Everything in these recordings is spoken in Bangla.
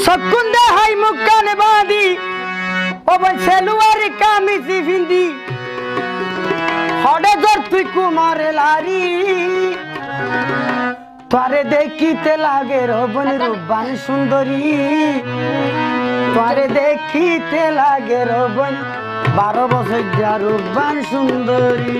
সকুন্দে হাই মুকানে বাঁধি ওবন সেলুয়ার কামিজি ভিন্দি হড়ে জোর তুই কুমারে লারি তোরে দেখিতে লাগে রবন রূপবান সুন্দরী তোরে দেখিতে লাগে রবন 12 বছর যা রূপবান সুন্দরী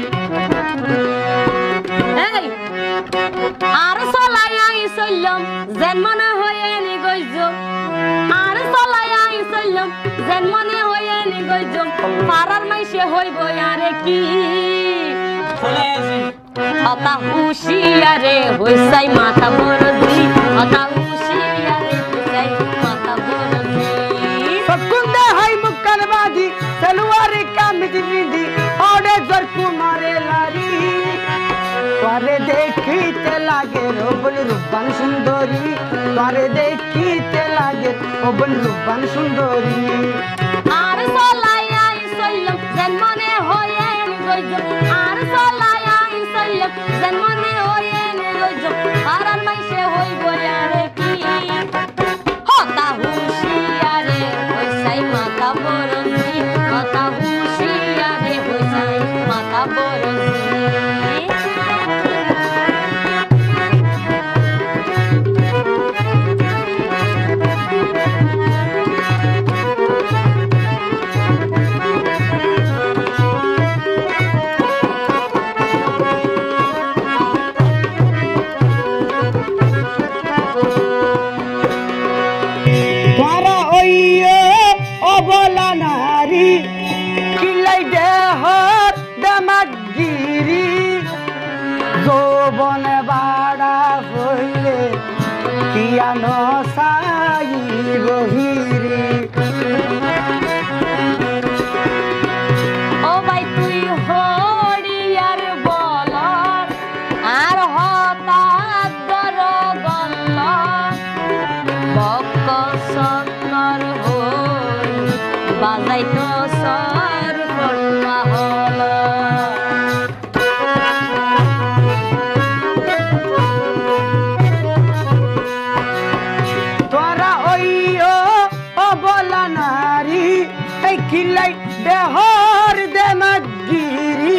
এই আর চলাই আইছলম যেন মনে হয়ে নি গইজো আর চলাই আইছলম যেন মনে হয়ে নি গইজো পারার মাইসে হইব আরে কি চলে আসি অতা হুশিয়ারে হইছাই মাথা বরজি অতা হুশিয়ারে হইছাই মাথা বরজি সকুন্দে হাই মুকানে বাঁধি সেলুয়ার কামিজি ভিন্দি হড়ে জোর কুমারে লারি তোরে দেখিতে লাগে রবন রূপবান সুন্দরী তোরে দেখিতে লাগে রবন রূপবান সুন্দরী আর চলাই আইছলম যেন মনে হয়ে নি গইজো আর চলাই আইছলম যেন মনে হয়ে নি গইজো পারার মাইসে হইব আরে কি হতা হুশিয়ারে হইছাই মাথা বরজি হতা হুশিয়ারে হইছাই মাথা বরজি তোরা ওইয়ে অবলা নারী কিলাই দেহর দামাগিরি যৌবনে বাড়া হইলে কিয়ানো সাই বহিরি ও ভাই তুই হরিয়ার বলর আর হঠাৎ দর গল্ল বক্ক সন্নর হই বাজাই তো সর কন্যা হল তোরা ওইয়ে অবলা নারী এই কিলাই দেহর দামাগিরি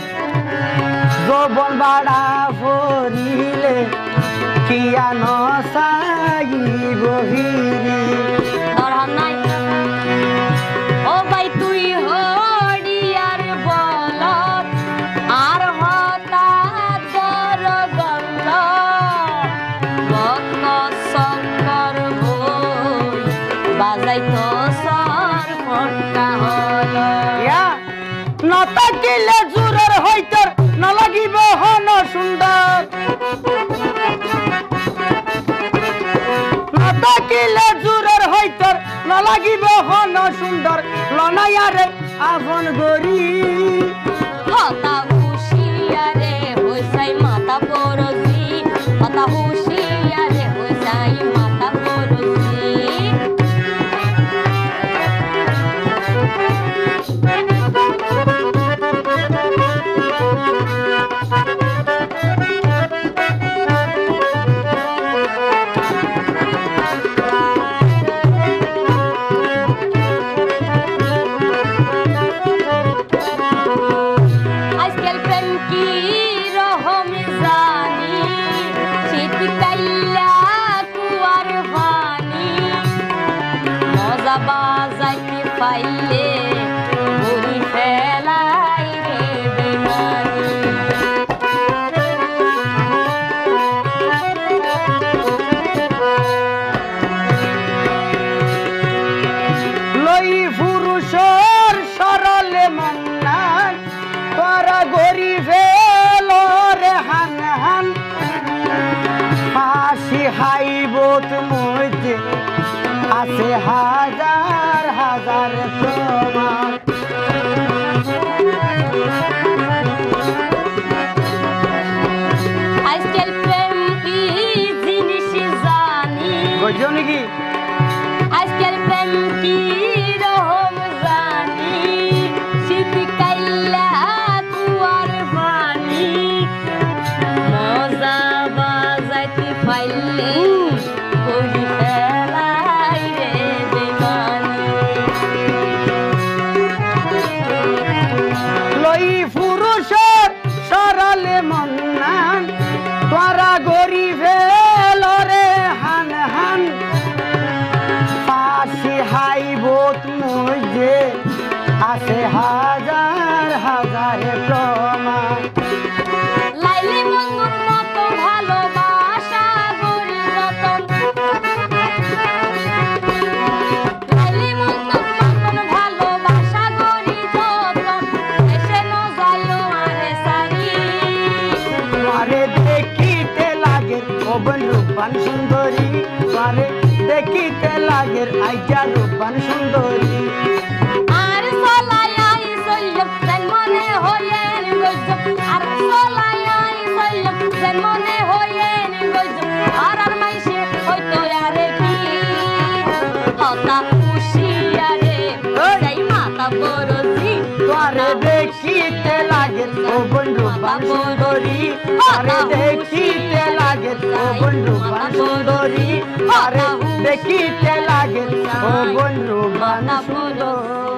যৌবন বাড়া ভরিলে কিয়ানো সাই বহিরি দরহান নাই ও ভাই তুই হরিয়ার বলর আর হঠাৎ দর গল্ল বক্ক শঙ্কর হই বাজাই তো সর ফটকা হল ইয়া নতাকিলে জুরের হইতর না লাগিব হন সুন্দর নতাকিলে জুরের হইতর না লাগিব হন সুন্দর লনায়ারে আভন গরি হতা হুশিয়ারে হইছাই মাথা বরজি হতা হুশিয়ারে হইছাই মাথা বরজি আজকাল প্রেম কি রহম জানি শীত কাইলা কুয়ার পানি মজা বাজাইতে পাইলে ঘুরি ফেলাই রে বেমানি লই পুরুষর সরলে মন্নান তোরা গরিবে লরে হান হান হাসি হাইবত মধ্যে আছে হাজার হাজার প্রমাণ আজকাল প্রেম কি জিনিস জানি বুঝছো নাকি আজকাল প্রেম কি রহম জানি শীত কাইলা কুয়ার পানি মজা বাজাইতে পাইলে ঘুরি ফেলাই দেখিতে লাগে আইটা রূপান সুন্দরী আর চলাই আই চললাম যেন মনে হইয়েন রইজম আর চলাই আই চললাম যেন মনে হইয়েন রইজম আর মাইসে হয়তো আরে কি হতা খুশিয়ারে যাই মাতা বড়জি তোরে দেখিতে লাগে ও বন্ধু রূপান সুন্দরী আরে দেখিতে লাগে ও বন্ধু রূপান সুন্দরী আরে দেখিতে লাগে ও বন্ধু রূপান সুন্দরী